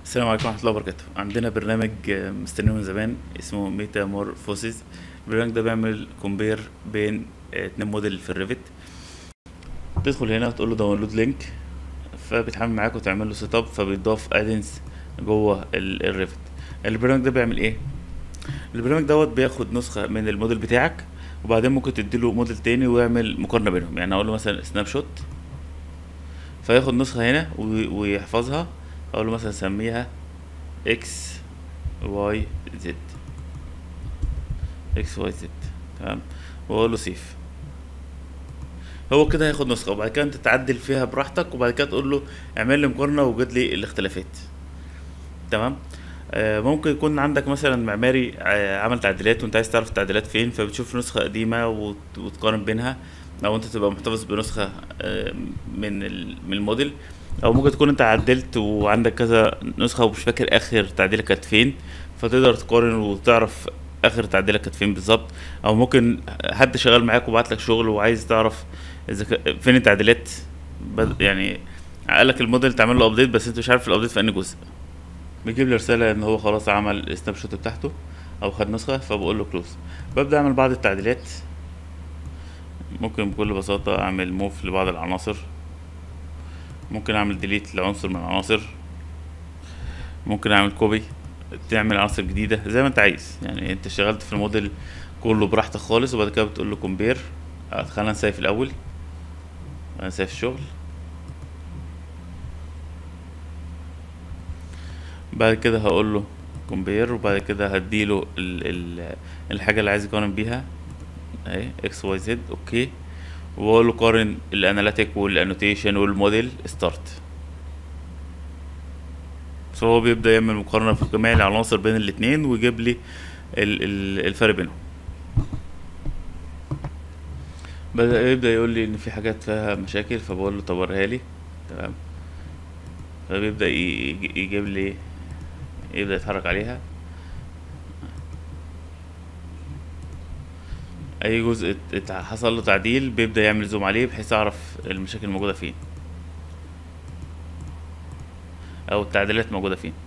السلام عليكم ورحمة الله وبركاته. عندنا برنامج مستنيه من زمان اسمه ميتامورفوسيس. البرنامج ده بيعمل كومبير بين اتنين موديل في الريفت. تدخل هنا وتقول له داونلود لينك، فبيتعامل معاك وتعمل له سيت اب، فبيضاف ادنس جوه الريفت. البرنامج ده بيعمل ايه؟ البرنامج دوت بياخد نسخة من الموديل بتاعك، وبعدين ممكن تديله موديل تاني ويعمل مقارنة بينهم. يعني اقول له مثلا سناب شوت، فياخد نسخة هنا ويحفظها. اقول له مثلا سميها اكس واي زد، اكس واي زد. تمام. واقول له سيف. هو كده هياخد نسخه، وبعد كده انت تعدل فيها براحتك، وبعد كده تقول له اعمل لي مقارنه وجد لي الاختلافات. تمام. ممكن يكون عندك مثلا معماري عمل تعديلات وانت عايز تعرف التعديلات فين، فبتشوف نسخه قديمه وتقارن بينها، او انت تبقى محتفظ بنسخه من الموديل. او ممكن تكون انت عدلت وعندك كذا نسخه ومش فاكر اخر تعديله كانت فين، فتقدر تقارن وتعرف اخر تعديله كانت فين بالظبط. او ممكن حد شغال معاك وبعت لك شغل وعايز تعرف اذا فين التعديلات. يعني قالك الموديل تعمل له ابديت، بس انت مش عارف الابديت في انهي جزء. بيجيب لي رسالة ان هو خلاص عمل السناب شوت بتاعته او خد نسخة، فبقول له كلوز. ببدأ اعمل بعض التعديلات. ممكن بكل بساطة اعمل موف لبعض العناصر، ممكن اعمل ديليت لعنصر من العناصر، ممكن اعمل كوبي تعمل عناصر جديدة زي ما انت عايز. يعني انت اشتغلت في الموديل كله براحتك خالص، وبعد كده بتقول له كومبير. خلينا نسيف الاول، نسيف الشغل. بعد كده هقول له كومبير، وبعد كده هديله الحاجة اللي عايز يقارن بيها اهي اكس واي زد. اوكي. واقول له قارن الاناليتيك والانوتيشن والموديل ستارت. فهو بيبدأ يعمل مقارنة في جميع العناصر بين الاتنين ويجيب لي الفرق بينهم. بدأ يبدأ يقول لي ان في حاجات فيها مشاكل، فبقول له طب وريها لي. تمام. فبيبدأ يجيب لي، يبدأ يتحرك عليها. اي جزء حصل له تعديل بيبدأ يعمل زوم عليه بحيث اعرف المشاكل موجودة فين او التعديلات موجودة فين.